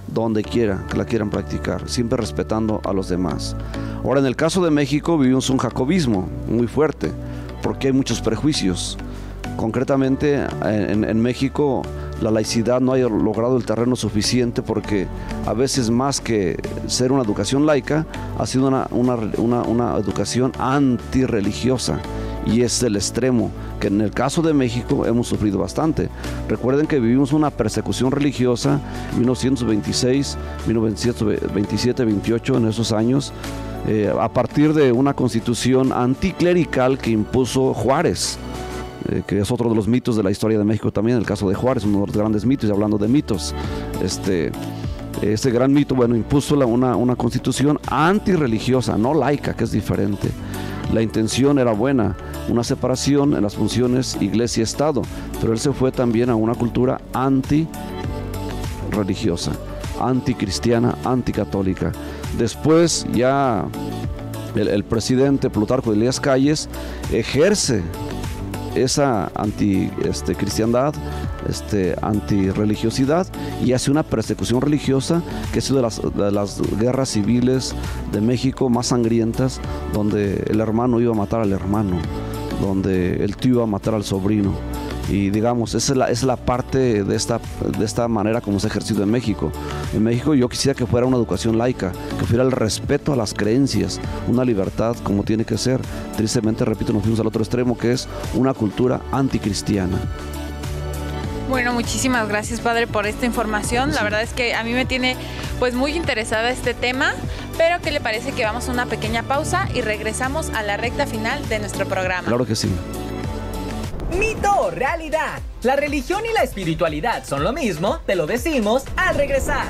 [SPEAKER 3] donde quiera que la quieran practicar, siempre respetando a los demás. Ahora, en el caso de México vivimos un jacobismo muy fuerte, porque hay muchos prejuicios. Concretamente, en, en México la laicidad no ha logrado el terreno suficiente, porque a veces, más que ser una educación laica, ha sido una, una, una, una educación antirreligiosa, y es el extremo que en el caso de México hemos sufrido bastante. Recuerden que vivimos una persecución religiosa en mil novecientos veintiséis, mil novecientos veintisiete, veintiocho, en esos años, eh, a partir de una constitución anticlerical que impuso Juárez, eh, que es otro de los mitos de la historia de México también, el caso de Juárez, uno de los grandes mitos. Y hablando de mitos, este, este gran mito, bueno, impuso la, una, una constitución antirreligiosa, no laica, que es diferente. La intención era buena, una separación en las funciones iglesia-estado, pero él se fue también a una cultura antirreligiosa, anticristiana, anticatólica. Después ya el, el presidente Plutarco Elías Calles ejerce esa anticristiandad, este, antirreligiosidad, y hace una persecución religiosa que ha sido de las, de las guerras civiles de México más sangrientas, donde el hermano iba a matar al hermano, donde el tío iba a matar al sobrino. Y digamos, esa es la, es la parte de esta, de esta manera como se ha ejercido en México. En México yo quisiera que fuera una educación laica, que fuera el respeto a las creencias, una libertad como tiene que ser. Tristemente, repito, nos fuimos al otro extremo, que es una cultura anticristiana.
[SPEAKER 1] Bueno, muchísimas gracias, padre, por esta información. Sí. La verdad es que a mí me tiene pues muy interesada este tema, pero ¿qué le parece que vamos a una pequeña pausa y regresamos a la recta final de nuestro programa?
[SPEAKER 3] Claro que sí.
[SPEAKER 2] ¿Mito o realidad? ¿La religión y la espiritualidad son lo mismo? Te lo decimos al regresar.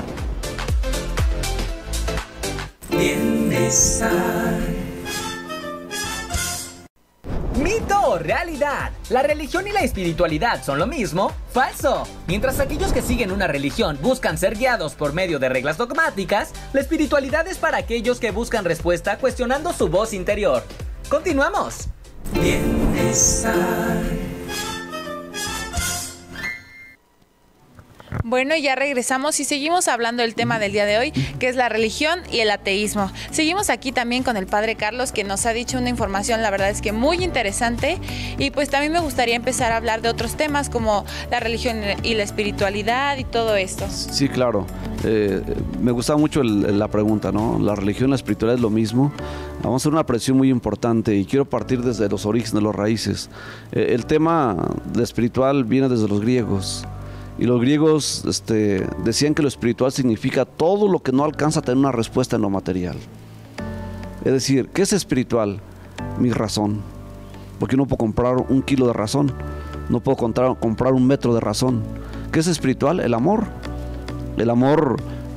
[SPEAKER 2] Bienestar. ¿Mito o realidad? ¿La religión y la espiritualidad son lo mismo? ¡Falso! Mientras aquellos que siguen una religión buscan ser guiados por medio de reglas dogmáticas, la espiritualidad es para aquellos que buscan respuesta cuestionando su voz interior. ¡Continuamos! Bienestar.
[SPEAKER 1] Bueno, ya regresamos y seguimos hablando del tema del día de hoy, que es la religión y el ateísmo. Seguimos aquí también con el padre Carlos, que nos ha dicho una información, la verdad es que muy interesante, y pues también me gustaría empezar a hablar de otros temas como la religión y la espiritualidad y todo esto.
[SPEAKER 3] Sí, claro. Eh, me gusta mucho el, la pregunta, ¿no? ¿La religión y la espiritualidad es lo mismo? Vamos a hacer una precisión muy importante y quiero partir desde los orígenes, los raíces. Eh, el tema de espiritual viene desde los griegos. Y los griegos este, decían que lo espiritual significa todo lo que no alcanza a tener una respuesta en lo material. Es decir, ¿qué es espiritual? Mi razón. Porque no puedo comprar un kilo de razón, no puedo comprar, comprar un metro de razón. ¿Qué es espiritual? El amor. El amor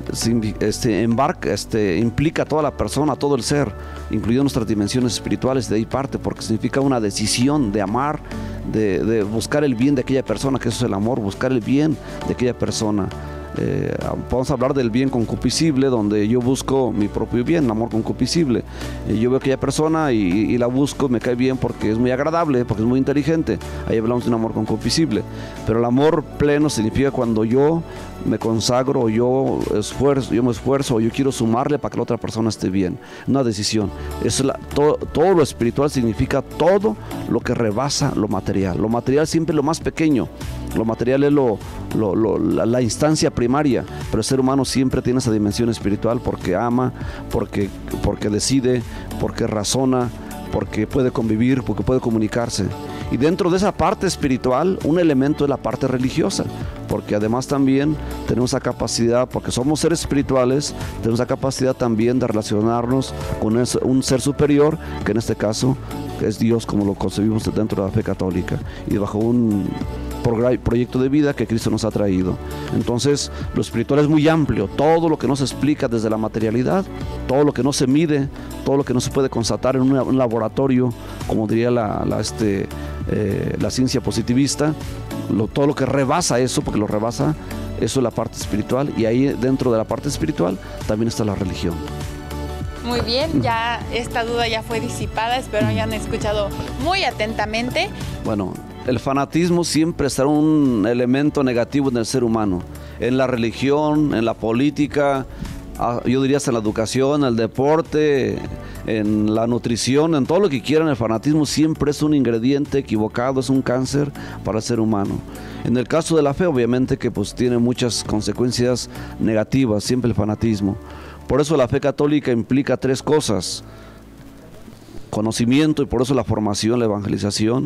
[SPEAKER 3] este, embarca, este, implica a toda la persona, a todo el ser, incluyendo nuestras dimensiones espirituales, de ahí parte, porque significa una decisión de amar, de, de buscar el bien de aquella persona, que eso es el amor, buscar el bien de aquella persona. Eh, vamos a hablar del bien concupiscible, donde yo busco mi propio bien, amor concupiscible. Eh, yo veo a aquella persona y, y la busco, me cae bien porque es muy agradable, porque es muy inteligente. Ahí hablamos de un amor concupiscible. Pero el amor pleno significa cuando yo me consagro, yo esfuerzo, yo me esfuerzo, o yo quiero sumarle para que la otra persona esté bien. Una decisión. Es la, todo, todo lo espiritual significa todo lo que rebasa lo material. Lo material siempre es lo más pequeño. Lo material es lo, lo, lo, la, la instancia primaria, pero el ser humano siempre tiene esa dimensión espiritual porque ama, porque, porque decide, porque razona, porque puede convivir, porque puede comunicarse. Y dentro de esa parte espiritual, un elemento es la parte religiosa, porque además también tenemos esa capacidad, porque somos seres espirituales, tenemos la capacidad también de relacionarnos con un ser superior, que en este caso es Dios, como lo concebimos dentro de la fe católica, y bajo un proyecto de vida que Cristo nos ha traído. Entonces, lo espiritual es muy amplio, todo lo que no se explica desde la materialidad, todo lo que no se mide, todo lo que no se puede constatar en un laboratorio, como diría la, la, este, eh, la ciencia positivista, lo, todo lo que rebasa eso, porque lo rebasa, eso es la parte espiritual, y ahí dentro de la parte espiritual también está la religión.
[SPEAKER 1] Muy bien, ya esta duda ya fue disipada, espero hayan escuchado muy atentamente.
[SPEAKER 3] Bueno, el fanatismo siempre será un elemento negativo en el ser humano. en la religión, en la política, yo diría hasta en la educación, el deporte, en la nutrición, en todo lo que quieran. El fanatismo siempre es un ingrediente equivocado, es un cáncer para el ser humano. En el caso de la fe, obviamente que pues tiene muchas consecuencias negativas, siempre el fanatismo. Por eso la fe católica implica tres cosas: conocimiento, y por eso la formación, la evangelización.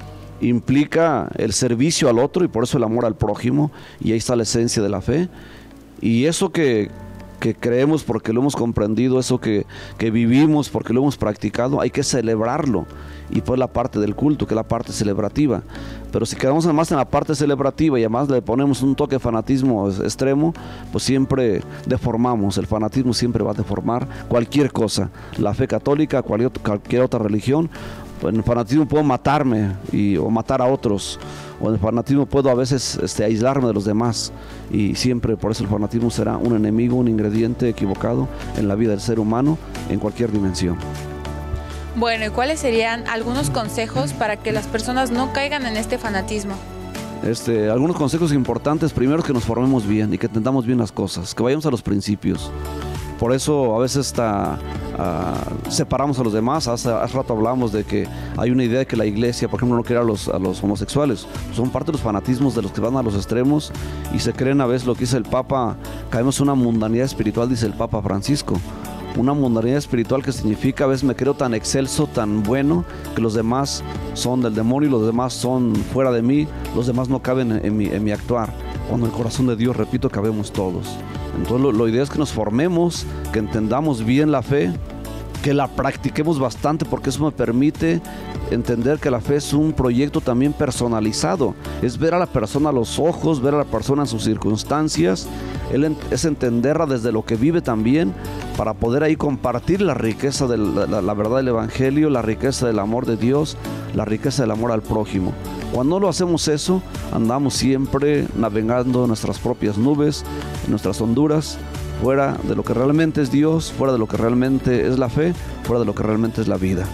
[SPEAKER 3] Implica el servicio al otro, y por eso el amor al prójimo, y ahí está la esencia de la fe. Y eso que, que creemos porque lo hemos comprendido, eso que, que vivimos porque lo hemos practicado, hay que celebrarlo. Y pues la parte del culto, que es la parte celebrativa. Pero si quedamos además en la parte celebrativa y además le ponemos un toque de fanatismo extremo, pues siempre deformamos. El fanatismo siempre va a deformar cualquier cosa. La fe católica, cualquier, cualquier otra religión. En el fanatismo puedo matarme y, o matar a otros, o en el fanatismo puedo a veces este, aislarme de los demás, y siempre por eso el fanatismo será un enemigo, un ingrediente equivocado en la vida del ser humano en cualquier dimensión.
[SPEAKER 1] Bueno, ¿y cuáles serían algunos consejos para que las personas no caigan en este fanatismo?
[SPEAKER 3] Este, algunos consejos importantes: primero, que nos formemos bien y que entendamos bien las cosas, que vayamos a los principios. Por eso a veces hasta uh, separamos a los demás. Hace, hace rato hablamos de que hay una idea de que la iglesia, por ejemplo, no quiere a los, a los homosexuales. Son parte de los fanatismos de los que van a los extremos y se creen a veces lo que dice el Papa. Caemos en una mundanidad espiritual, dice el Papa Francisco. Una mundanidad espiritual que significa a veces me creo tan excelso, tan bueno, que los demás son del demonio y los demás son fuera de mí, los demás no caben en, en, mi, en mi actuar. Cuando en el corazón de Dios, repito, cabemos todos. Entonces lo, lo ideal es que nos formemos, que entendamos bien la fe, que la practiquemos bastante, porque eso me permite entender que la fe es un proyecto también personalizado. Es ver a la persona a los ojos, ver a la persona en sus circunstancias, es entenderla desde lo que vive también, para poder ahí compartir la riqueza de la, la, la verdad del Evangelio, la riqueza del amor de Dios, la riqueza del amor al prójimo. Cuando no lo hacemos eso, andamos siempre navegando en nuestras propias nubes, en nuestras honduras, fuera de lo que realmente es Dios, fuera de lo que realmente es la fe, fuera de lo que realmente es la vida.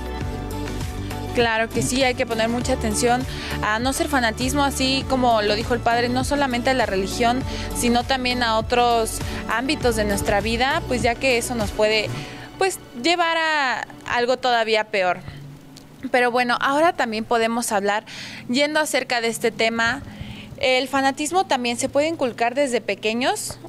[SPEAKER 1] Claro que sí, hay que poner mucha atención a no ser fanatismo, así como lo dijo el padre, no solamente a la religión, sino también a otros ámbitos de nuestra vida, pues ya que eso nos puede pues llevar a algo todavía peor. Pero bueno, ahora también podemos hablar, yendo acerca de este tema, ¿el fanatismo también se puede inculcar desde pequeños?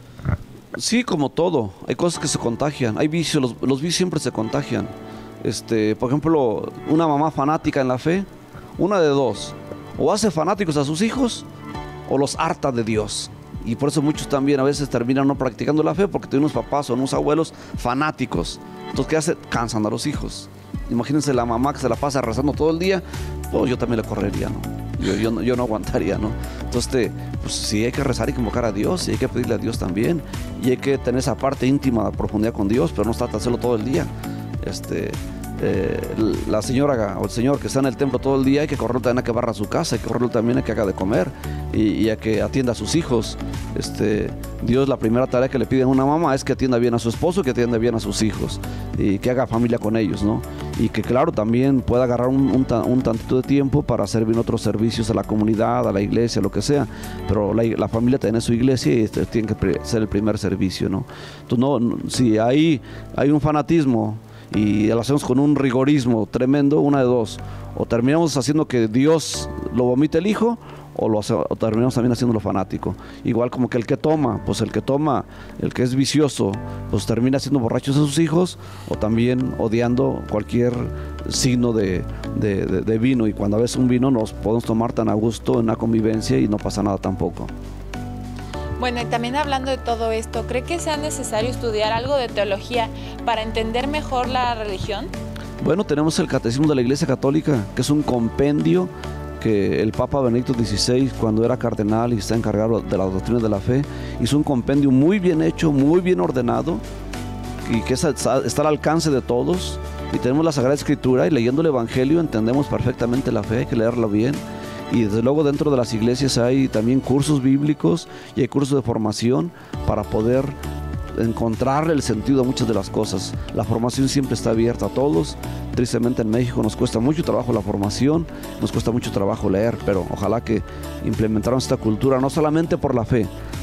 [SPEAKER 3] Sí, como todo, hay cosas que se contagian, hay vicios, los, los vicios siempre se contagian. Este, por ejemplo, una mamá fanática en la fe, una de dos: o hace fanáticos a sus hijos o los harta de Dios. Y por eso muchos también a veces terminan no practicando la fe, porque tienen unos papás o unos abuelos fanáticos. Entonces, ¿qué hace? Cansan a los hijos. Imagínense la mamá que se la pasa rezando todo el día. Pues yo también le correría, ¿no? Yo, yo, no, yo no aguantaría, ¿no? Entonces, te, pues sí hay que rezar y convocar a Dios, y hay que pedirle a Dios también, y hay que tener esa parte íntima de profundidad con Dios, pero no se trata de hacerlo todo el día. Este, eh, la señora o el señor que está en el templo todo el día, hay que correrlo también a que barra su casa, hay que correrlo también a que haga de comer y, y a que atienda a sus hijos. Este, Dios, la primera tarea que le pide a una mamá es que atienda bien a su esposo, que atienda bien a sus hijos y que haga familia con ellos, ¿no? Y que claro, también pueda agarrar un, un, un tantito de tiempo para servir otros servicios a la comunidad, a la iglesia, lo que sea, pero la, la familia tiene su iglesia y este, tiene que ser el primer servicio, ¿no? Entonces, no, no, si hay, hay un fanatismo y lo hacemos con un rigorismo tremendo, una de dos: o terminamos haciendo que Dios lo vomite el hijo, o, lo hace, o terminamos también haciéndolo fanático. Igual como que el que toma, pues el que toma, el que es vicioso, pues termina haciendo borrachos a sus hijos, o también odiando cualquier signo de, de, de, de vino. Y cuando a veces un vino nos podemos tomar tan a gusto en una convivencia y no pasa nada tampoco.
[SPEAKER 1] Bueno, y también hablando de todo esto, ¿cree que sea necesario estudiar algo de teología para entender mejor la religión?
[SPEAKER 3] Bueno, tenemos el Catecismo de la Iglesia Católica, que es un compendio que el Papa Benedicto dieciséis, cuando era cardenal y está encargado de la doctrina de la fe, hizo un compendio muy bien hecho, muy bien ordenado, y que está, está al alcance de todos. Y tenemos la Sagrada Escritura, y leyendo el Evangelio entendemos perfectamente la fe, hay que leerla bien. Y desde luego dentro de las iglesias hay también cursos bíblicos y hay cursos de formación para poder encontrar el sentido a muchas de las cosas. La formación siempre está abierta a todos. Tristemente en México nos cuesta mucho trabajo la formación, nos cuesta mucho trabajo leer, pero ojalá que implementáramos esta cultura no solamente por la fe.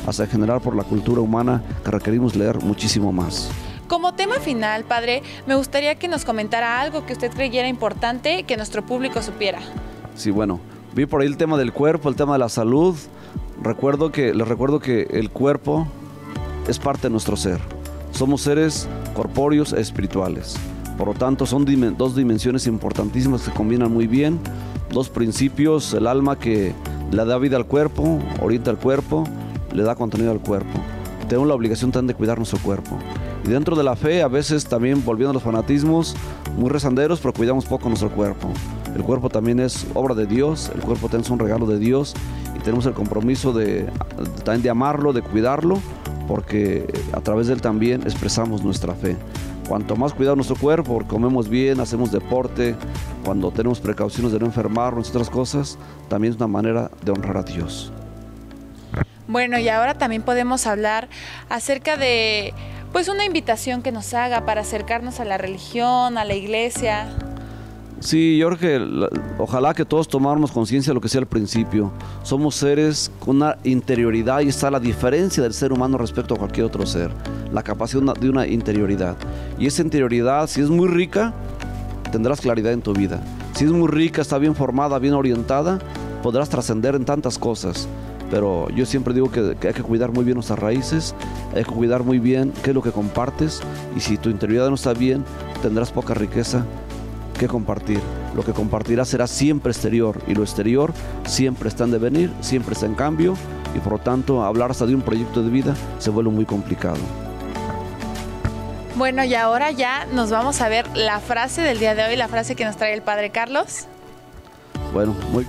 [SPEAKER 3] hasta en general por la cultura humana que requerimos leer muchísimo más.
[SPEAKER 1] Como tema final, padre, me gustaría que nos comentara algo que usted creyera importante que nuestro público supiera.
[SPEAKER 3] Sí, bueno, vi por ahí el tema del cuerpo, el tema de la salud. Recuerdo que, les recuerdo que el cuerpo es parte de nuestro ser. Somos seres corpóreos e espirituales. Por lo tanto, son dim- dos dimensiones importantísimas que combinan muy bien. Dos principios, el alma que le da vida al cuerpo, orienta al cuerpo, le da contenido al cuerpo. Tenemos la obligación también de cuidar nuestro cuerpo. Y dentro de la fe, a veces también volviendo a los fanatismos, muy rezanderos, pero cuidamos poco nuestro cuerpo. El cuerpo también es obra de Dios, el cuerpo también es un regalo de Dios y tenemos el compromiso de, también de amarlo, de cuidarlo, porque a través de él también expresamos nuestra fe. Cuanto más cuidamos nuestro cuerpo, comemos bien, hacemos deporte, cuando tenemos precauciones de no enfermarnos, otras cosas, también es una manera de honrar a Dios.
[SPEAKER 1] Bueno, y ahora también podemos hablar acerca de, pues, una invitación que nos haga para acercarnos a la religión, a la iglesia.
[SPEAKER 3] Sí, yo creo que la, ojalá que todos tomáramos conciencia de lo que sea al principio. Somos seres con una interioridad y está la diferencia del ser humano respecto a cualquier otro ser. La capacidad de una, de una interioridad. Y esa interioridad, si es muy rica, tendrás claridad en tu vida. Si es muy rica, está bien formada, bien orientada, podrás trascender en tantas cosas. Pero yo siempre digo que, que hay que cuidar muy bien nuestras raíces, hay que cuidar muy bien qué es lo que compartes, y si tu interioridad no está bien, tendrás poca riqueza que compartir. Lo que compartirás será siempre exterior, y lo exterior siempre está en devenir, siempre está en cambio, y por lo tanto hablar hasta de un proyecto de vida se vuelve muy complicado.
[SPEAKER 1] Bueno, y ahora ya nos vamos a ver la frase del día de hoy, la frase que nos trae el padre Carlos.
[SPEAKER 3] Bueno, muy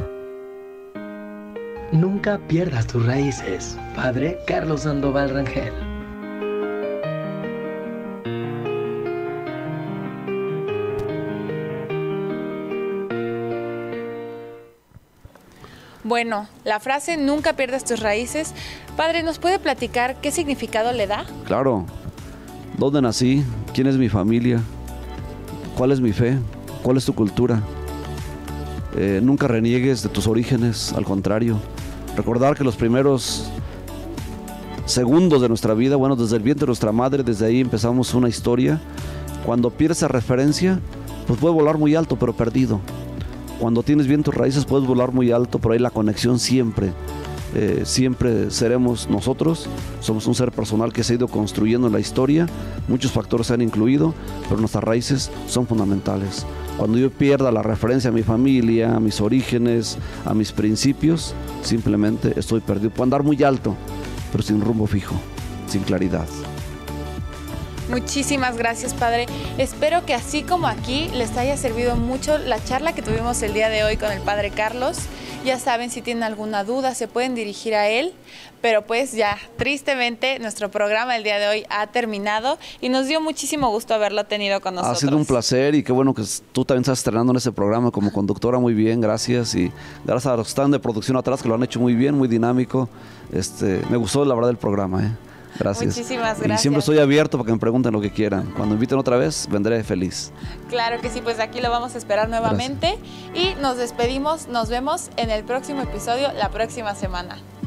[SPEAKER 5] Nunca pierdas tus raíces. Padre Carlos Sandoval Rangel.
[SPEAKER 1] Bueno, la frase "nunca pierdas tus raíces", padre, ¿nos puede platicar qué significado le da?
[SPEAKER 3] claro. ¿Dónde nací? ¿Quién es mi familia? ¿Cuál es mi fe? ¿Cuál es tu cultura? Eh, nunca reniegues de tus orígenes, al contrario. Recordar que los primeros segundos de nuestra vida, bueno, desde el vientre de nuestra madre, desde ahí empezamos una historia. Cuando pierdes esa referencia, pues puedes volar muy alto, pero perdido. Cuando tienes bien tus raíces, puedes volar muy alto, pero ahí la conexión siempre, eh, siempre seremos nosotros. Somos un ser personal que se ha ido construyendo en la historia. Muchos factores se han incluido, pero nuestras raíces son fundamentales. Cuando yo pierda la referencia a mi familia, a mis orígenes, a mis principios, simplemente estoy perdido. Puedo andar muy alto, pero sin rumbo fijo, sin claridad.
[SPEAKER 1] Muchísimas gracias, padre. Espero que así como aquí les haya servido mucho la charla que tuvimos el día de hoy con el padre Carlos. Ya saben, si tienen alguna duda se pueden dirigir a él, pero pues ya, tristemente, nuestro programa el día de hoy ha terminado y nos dio muchísimo gusto haberlo tenido con nosotros.
[SPEAKER 3] Ha sido un placer y qué bueno que tú también estás estrenando en ese programa como conductora, muy bien, gracias. Y gracias a los que están de producción atrás que lo han hecho muy bien, muy dinámico. Este, me gustó la verdad el programa, ¿eh? Gracias.
[SPEAKER 1] Muchísimas gracias.
[SPEAKER 3] Y siempre estoy abierto para que me pregunten lo que quieran. Cuando inviten otra vez, vendré feliz.
[SPEAKER 1] Claro que sí, pues aquí lo vamos a esperar nuevamente. Gracias. Y nos despedimos, nos vemos en el próximo episodio la próxima semana.